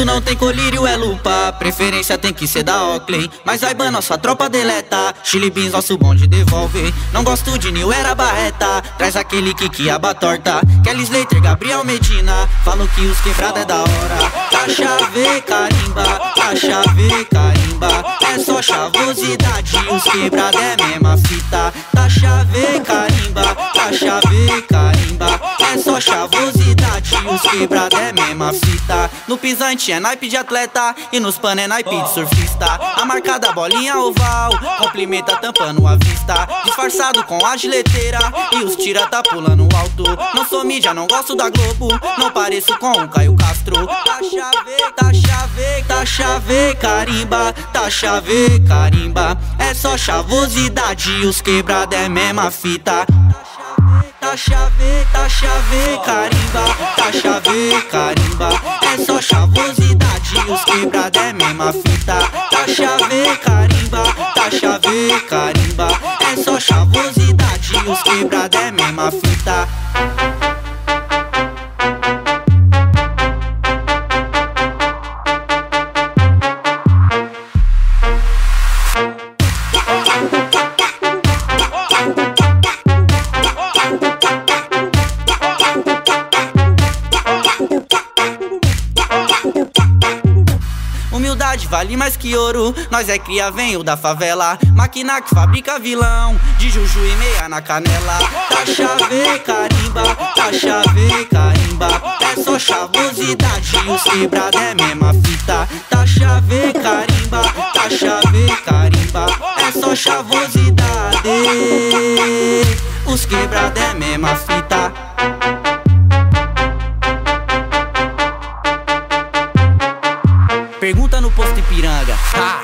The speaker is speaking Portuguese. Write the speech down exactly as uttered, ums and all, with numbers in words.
Quando não tem colírio é lupa, preferência tem que ser da Oakley. Mas Aiban, nossa tropa deleta, Chili Beans, nosso bonde devolve. Não gosto de New Era Barreta, traz aquele que que aba torta. Kelly Slater, Gabriel Medina, falam que os quebrada é da hora. Tá chave, carimba, tá chave, carimba. É só chavosidade, os quebrada é mesma fita. Tá chave, carimba, tá chave, carimba. É só chavosidade, os quebrada é mesma fita. No pisante é naipe de atleta e nos pano é naipe de surfista. A marca da bolinha oval complimenta tampando a vista. Disfarçado com a gileteira e os tira tá pulando alto. Não sou mídia, não gosto da Globo, não pareço com o Caio Castro. Tá chave, tá chave, tá chave, carimba. Tá chave, carimba. É só chavosidade, os quebrada é mesma fita. Tá chave, tá chave, carimba. Tá chave, carimba. É só chavosidade, os quebrada é mesma fita. Tá chave, carimba. Tá chave, carimba. É só chavosidade, os quebrada é mesma fita. Humildade vale mais que ouro, nós é cria, venho da favela. Máquina que fabrica vilão, de juju e meia na canela. Tá chave, carimba, tá chave, carimba. É só chavosidade, os quebrada é mesma fita. Tá chave, carimba, tá chave, carimba. É só chavosidade, os quebrada é mesma fita. Pergunta no posto Ipiranga. Ah.